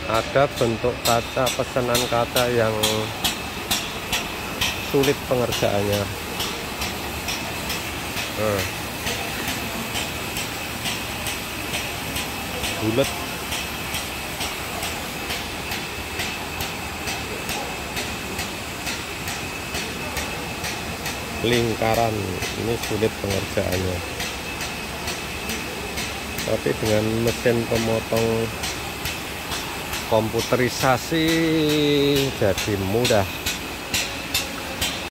Ada bentuk kaca, pesanan kaca yang sulit pengerjaannya. Bulat, lingkaran, ini sulit pengerjaannya. Tapi dengan mesin pemotong komputerisasi jadi mudah.